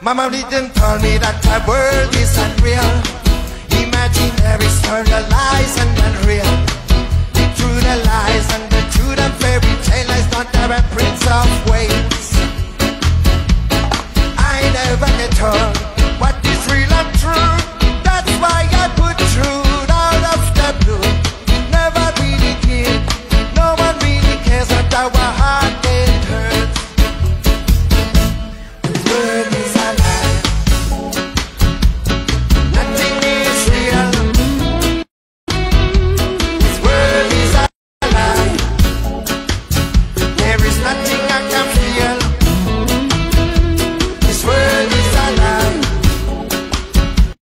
Mama didn't tell me that the world is unreal. Imaginary story of lies and unreal. The truth and lies and the truth and fairy tale lies not have a Prince of Wales. I never get told